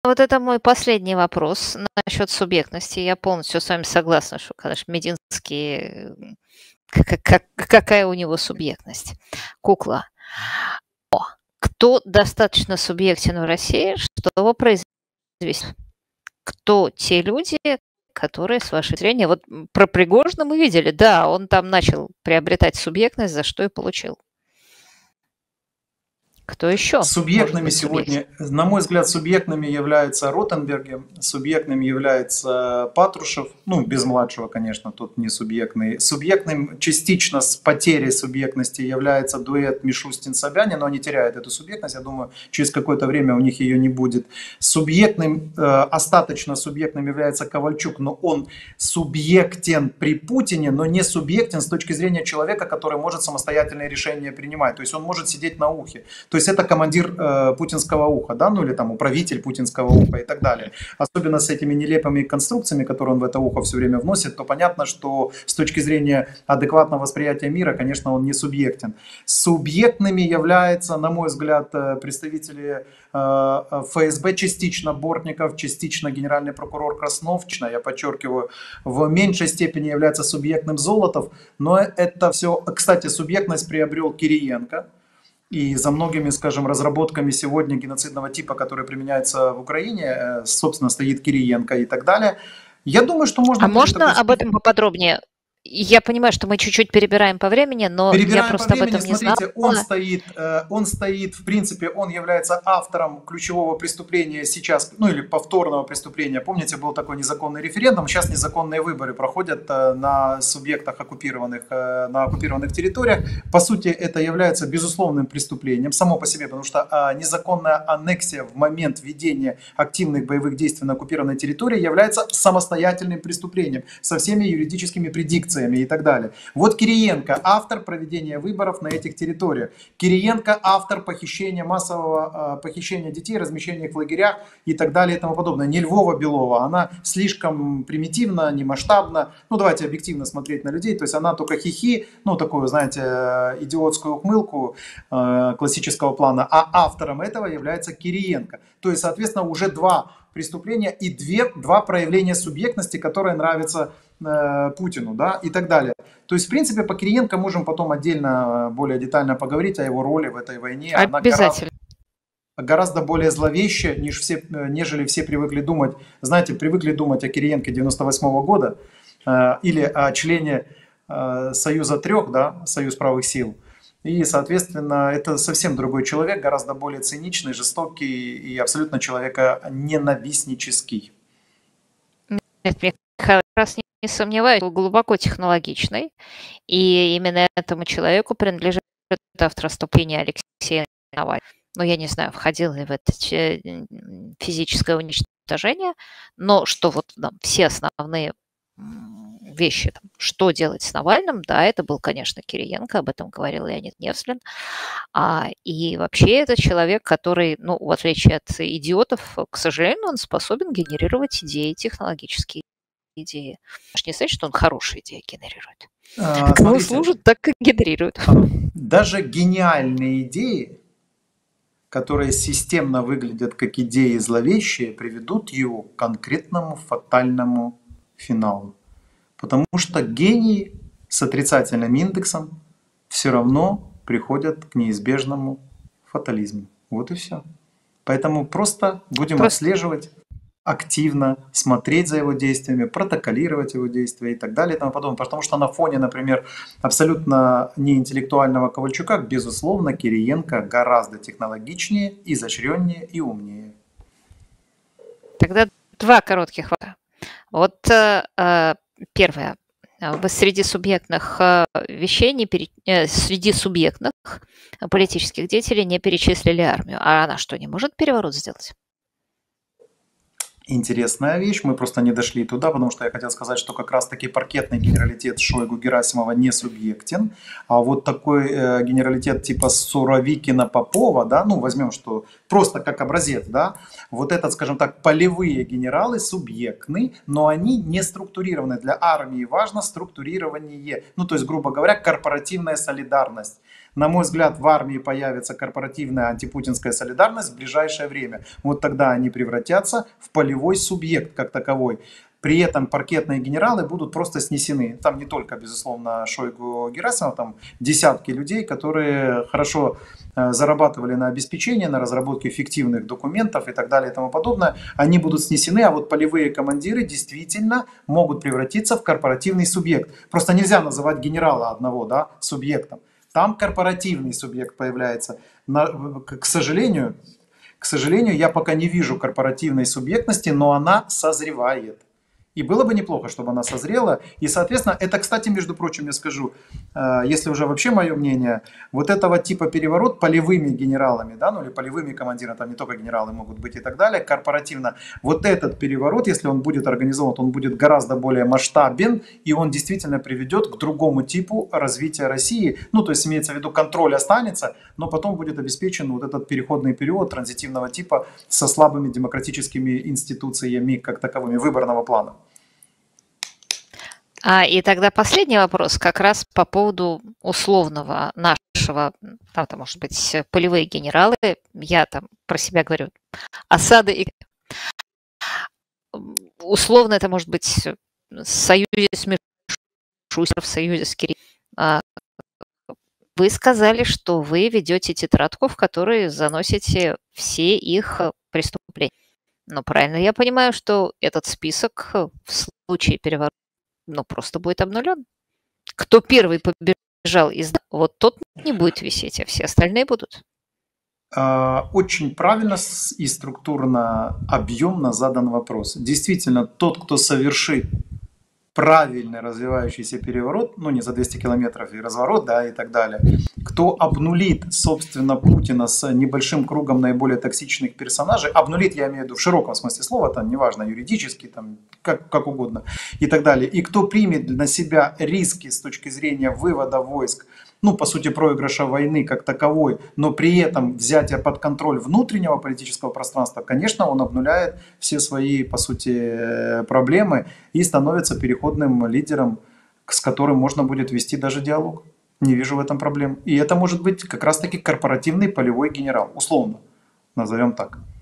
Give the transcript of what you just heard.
вот это мой последний вопрос насчет субъектности. Я полностью с вами согласна, что, конечно, Мединский, какая у него субъектность. Кукла. Кто достаточно субъектен в России, чтобы его произвести? Кто те люди, которые, с вашей зрения, вот про Пригожина мы видели, да, он там начал приобретать субъектность, за что и получил. Кто еще? Субъектными сегодня, на мой взгляд, субъектными являются Ротенберги, субъектным является Патрушев, ну, без младшего, конечно, тут не субъектный. Субъектным частично с потерей субъектности является дуэт Мишустин-Собянин, но они теряют эту субъектность, я думаю, через какое-то время у них ее не будет. Субъектным, остаточно субъектным является Ковальчук, но он субъектен при Путине, но не субъектен с точки зрения человека, который может самостоятельные решения принимать, то есть он может сидеть на ухе. То есть это командир путинского уха, да, ну или там управитель путинского уха и так далее. Особенно с этими нелепыми конструкциями, которые он в это ухо все время вносит, то понятно, что с точки зрения адекватного восприятия мира, конечно, он не субъектен. Субъектными являются, на мой взгляд, представители ФСБ, частично Бортников, частично генеральный прокурор Краснов, я подчеркиваю, в меньшей степени является субъектным Золотов, но это все, кстати, субъектность приобрел Кириенко. И за многими, скажем, разработками сегодня геноцидного типа, которые применяются в Украине, собственно, стоит Кириенко и так далее. Я думаю, что можно... А можно об этом поподробнее? Я понимаю, что мы чуть-чуть перебираем по времени, но я просто об этом не знала. Смотрите, он стоит, в принципе, он является автором ключевого преступления сейчас, ну или повторного преступления. Помните, был такой незаконный референдум, сейчас незаконные выборы проходят на субъектах на оккупированных территориях. По сути, это является безусловным преступлением само по себе, потому что незаконная аннексия в момент ведения активных боевых действий на оккупированной территории является самостоятельным преступлением со всеми юридическими предикциями и так далее. Вот Кириенко, автор проведения выборов на этих территориях. Кириенко, автор похищения, массового похищения детей, размещения их в лагерях и так далее и тому подобное. Не Львова-Белова, она слишком примитивна, не масштабна. Ну, давайте объективно смотреть на людей. То есть она только хихи, ну, такую, знаете, идиотскую ухмылку классического плана. А автором этого является Кириенко. То есть, соответственно, уже два преступления и два проявления субъектности, которые нравятся Путину, да, и так далее. То есть, в принципе, по Кириенко можем потом отдельно, более детально поговорить о его роли в этой войне. Обязательно. Она гораздо более зловещая, нежели все привыкли думать. Знаете, привыкли думать о Кириенко 98 года или о члене Союза трех, да, Союз правых сил. И, соответственно, это совсем другой человек, гораздо более циничный, жестокий и абсолютно человеконенавистнический. Нет, я как раз не сомневаюсь, он глубоко технологичный, и именно этому человеку принадлежит автор вступления Алексея Навального. Ну, я не знаю, входило ли в это физическое уничтожение, но что вот там все основные вещи, там, что делать с Навальным, да, это был, конечно, Кириенко, об этом говорил Леонид Невзлин. И вообще это человек, который, ну, в отличие от идиотов, к сожалению, он способен генерировать идеи, технологические идеи. Не значит, что он хорошие идеи генерирует. Кому служит, так и генерирует. Даже гениальные идеи, которые системно выглядят как идеи зловещие, приведут его к конкретному фатальному финалу. Потому что гении с отрицательным индексом все равно приходят к неизбежному фатализму. Вот и все. Поэтому просто будем отслеживать активно, смотреть за его действиями, протоколировать его действия и так далее и тому подобное. Потому что на фоне, например, абсолютно неинтеллектуального Ковальчука, безусловно, Кириенко гораздо технологичнее, изощреннее и умнее. Тогда два коротких вопроса. Вот первое. Вы среди субъектных вещей, среди субъектных политических деятелей не перечислили армию. А она что, не может переворот сделать? Интересная вещь, мы просто не дошли туда, потому что я хотел сказать, что как раз-таки паркетный генералитет Шойгу-Герасимова не субъектен, а вот такой генералитет типа Суровикина-Попова, да, ну возьмем, что просто как образец, да, вот этот, скажем так, полевые генералы субъектны, но они не структурированы. Для армии важно структурирование, ну то есть, грубо говоря, корпоративная солидарность. На мой взгляд, в армии появится корпоративная антипутинская солидарность в ближайшее время. Вот тогда они превратятся в полевой субъект как таковой. При этом паркетные генералы будут просто снесены. Там не только, безусловно, Шойгу, Герасимов, там десятки людей, которые хорошо зарабатывали на обеспечение, на разработке фиктивных документов и так далее и тому подобное. Они будут снесены, а вот полевые командиры действительно могут превратиться в корпоративный субъект. Просто нельзя называть генерала одного, да, субъектом. Там корпоративный субъект появляется. К сожалению, я пока не вижу корпоративной субъектности, но она созревает. И было бы неплохо, чтобы она созрела. И, соответственно, это, кстати, между прочим, я скажу, если уже вообще мое мнение, вот этого типа переворот полевыми генералами, да, ну или полевыми командирами, там не только генералы могут быть и так далее, корпоративно, вот этот переворот, если он будет организован, он будет гораздо более масштабен, и он действительно приведет к другому типу развития России. Ну, то есть имеется в виду, контроль останется, но потом будет обеспечен вот этот переходный период транзитивного типа со слабыми демократическими институциями как таковыми, выборного плана. И тогда последний вопрос как раз по поводу условного нашего, там, может быть, полевые генералы, я там про себя говорю, осады, и условно это может быть в союзе с Мишустиным, в союзе с Кириллом. Вы сказали, что вы ведете тетрадку, в которой заносите все их преступления. Но правильно я понимаю, что этот список в случае переворота просто будет обнулен. Кто первый побежал вот тот не будет висеть, а все остальные будут. Очень правильно и структурно, объемно задан вопрос. Действительно, тот, кто совершит правильный развивающийся переворот, ну не за 200 километров и разворот, да, и так далее, кто обнулит, собственно, Путина с небольшим кругом наиболее токсичных персонажей, обнулит, я имею в виду в широком смысле слова, там неважно, юридически, там как угодно, и так далее, и кто примет на себя риски с точки зрения вывода войск, ну, по сути, проигрыша войны как таковой, но при этом взятие под контроль внутреннего политического пространства, конечно, он обнуляет все свои, по сути, проблемы и становится переходным лидером, с которым можно будет вести даже диалог. Не вижу в этом проблем. И это может быть как раз-таки корпоративный полевой генерал, условно, назовем так.